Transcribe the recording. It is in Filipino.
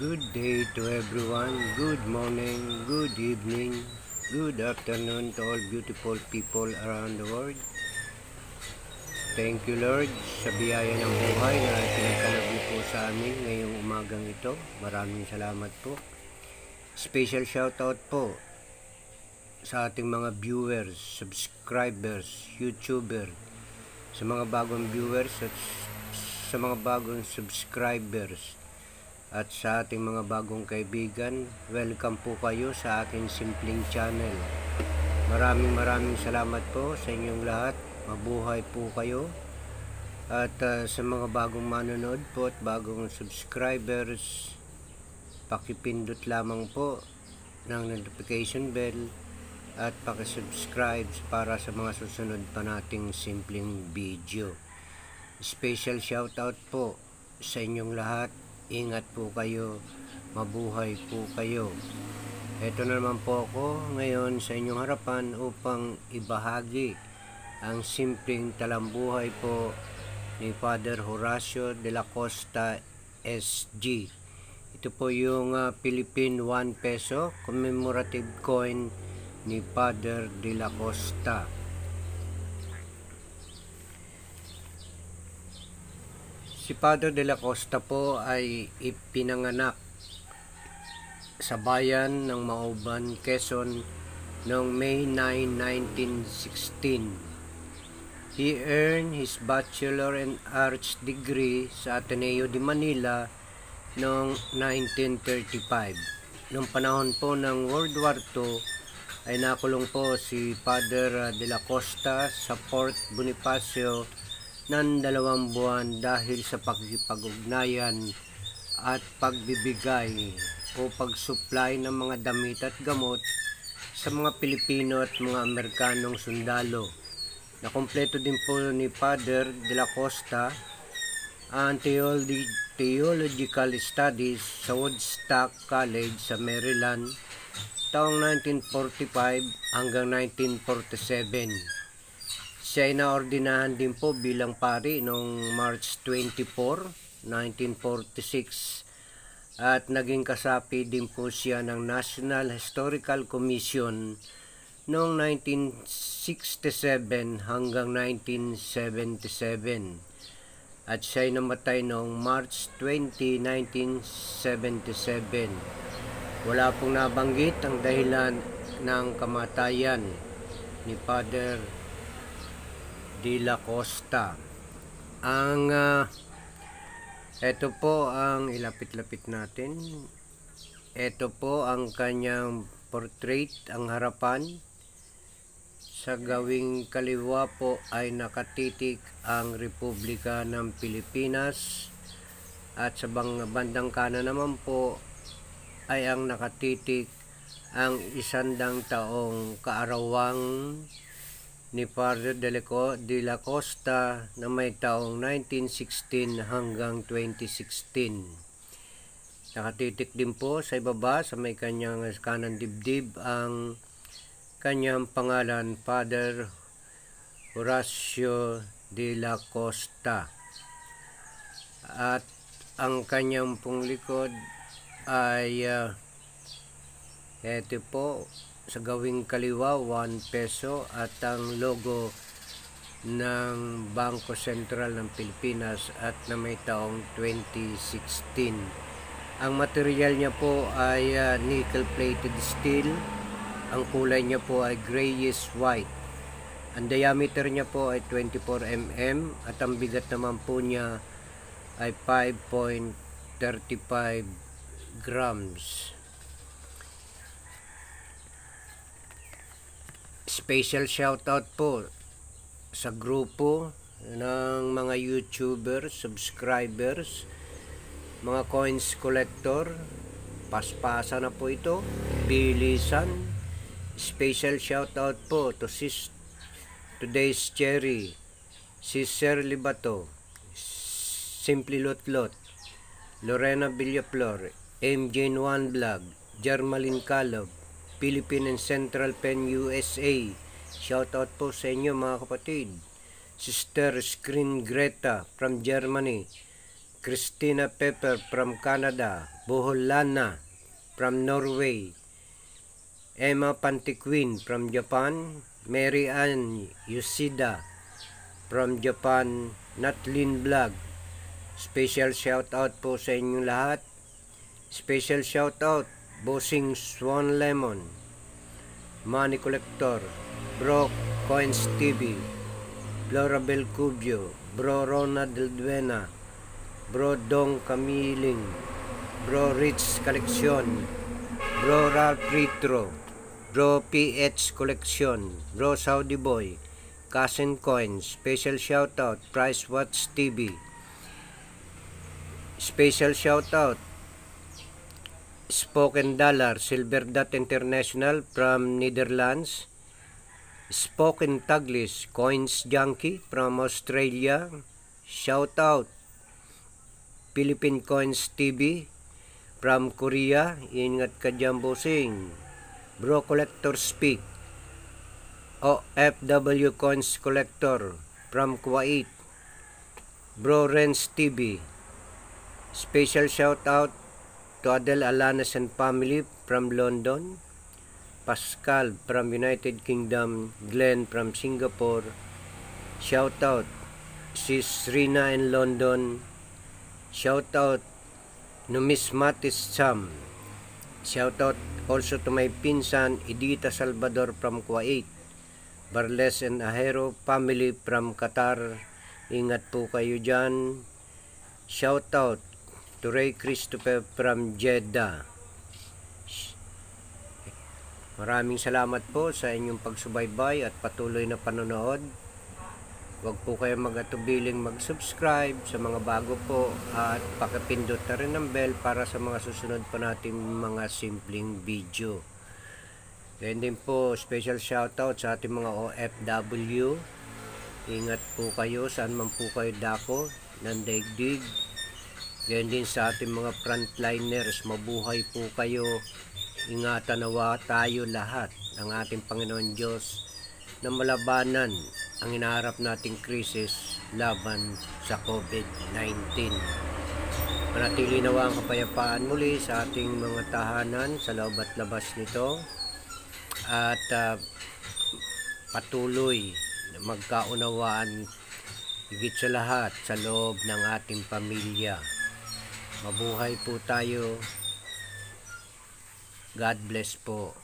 Good day to everyone, good morning, good evening, good afternoon to all beautiful people around the world. Thank you Lord sa biyaya ng buhay na pinagkaloob niyo po sa amin ngayong umagang ito. Maraming salamat po. Special shoutout po sa ating mga viewers, subscribers, YouTuber, sa mga bagong viewers at sa mga bagong subscribers. At sa ating mga bagong kaibigan, welcome po kayo sa aking simpleng channel. Maraming salamat po sa inyong lahat. Mabuhay po kayo. At sa mga bagong manonood po at bagong subscribers, pakipindot lamang po ng notification bell at pakisubscribe para sa mga susunod pa nating simpleng video. Special shoutout po sa inyong lahat. Ingat po kayo, mabuhay po kayo. Ito na naman po ako ngayon sa inyong harapan upang ibahagi ang simpleng talambuhay po ni Father Horacio de la Costa SG. Ito po yung Philippine 1 peso commemorative coin ni Father de la Costa. Si Father de la Costa po ay ipinanganak sa bayan ng Mauban, Quezon noong May 9, 1916. He earned his Bachelor and Arts degree sa Ateneo de Manila noong 1935. Noong panahon po ng World War II ay nakulong po si Father de la Costa sa Fort Bonifacio ng 2 buwan dahil sa pagkikipag-ugnayan at pagbibigay o pag-supply ng mga damit at gamot sa mga Pilipino at mga Amerikanong sundalo. Nakumpleto din po ni Father de la Costa ang theological studies sa Woodstock College sa Maryland taong 1945 hanggang 1947. Siya ay naordinahan din po bilang pari noong March 24, 1946 at naging kasapi din po siya ng National Historical Commission noong 1967 hanggang 1977 at siya ay namatay noong March 20, 1977. Wala pong nabanggit ang dahilan ng kamatayan ni Father de la Costa. Ito po ang ilapit-lapit natin. Ito po ang kanyang portrait, ang harapan. Sa gawing kaliwa po ay nakatitik ang Republika ng Pilipinas at sa bandang kanan naman po ay ang nakatitik ang 100 taong kaarawang ni Father de la Costa na may taong 1916 hanggang 2016. Nakatitik din po sa ibaba sa may kanyang kanang dibdib ang kanyang pangalan, Father Horacio de la Costa. At ang kanyang pong likod ay ito po sa gawing kaliwa 1 peso at ang logo ng Bangko Sentral ng Pilipinas at na may taong 2016. Ang material niya po ay nickel plated steel. Ang kulay niya po ay grayish white. Ang diameter niya po ay 24 mm at ang bigat naman po niya ay 5.35 grams. Special shoutout po sa grupo ng mga YouTuber, subscribers, mga coins collector. Paspasa na po ito, bilisan. Special shoutout po to Today's Cherry, Sir Libato, Simply Lotlot, Lorena Villaflor, MJ One Vlog, Jermaline Calab, Philippine and Central Pen USA. Shoutout po sa inyo mga kapatid. Sister Screen Greta from Germany. Christina Pepper from Canada, Bohol Lana from Norway, Emma Pantiquin from Japan, Mary Ann Yoshida from Japan, Natlin Vlog. Special shout out po sa inyong lahat. Special shout out Bossing Swan Lemon, Money Collector, Bro Coins TV, Florabel Cubio, Bro Ronald Delduena, Bro Dong Camiling, Bro Rich Collection, Bro Ralph Retro, Bro PH Collection, Bro Saudi Boy, Cousin Coins. Special shout out Price Watch TV. Special shout out Spoken Dollar, Silver Dot International from Netherlands, Spoken Taglis, Coins Junkie from Australia. Shout out Philippine Coins TV from Korea. Ingat ka dyan, bossing. Bro Collector Speak, OFW Coins Collector from Kuwait, Bro Renz TV. Special shout out to Adel Alanas and family from London, Pascal from United Kingdom, Glenn from Singapore. Shout out Sis Rina in London. Shout out Numismatis Sam. Shout out also to my pinsan Edita Salvador from Kuwait, Barles and Ahero family from Qatar. Ingat po kayo dyan. Shout out to Ray Christopher from Jeddah. Maraming salamat po sa inyong pagsubaybay at patuloy na panonood. Huwag po kayo mag-atubiling mag-subscribe sa mga bago po at pakipindot na rin ng bell para sa mga susunod pa nating mga simpleng video. Then din po special shoutout sa ating mga OFW. Ingat po kayo saan man po kayo dako ng daigdig. Then din sa ating mga frontliners, mabuhay po kayo. Ingatan nawa tayo lahat ng ating Panginoon Diyos na malabanan ang inaharap nating krisis laban sa COVID-19. Manatili nawa ang kapayapaan muli sa ating mga tahanan sa loob at labas nito at patuloy na magkaunawaan higit sa lahat sa loob ng ating pamilya. Mabuhay po tayo. God bless po.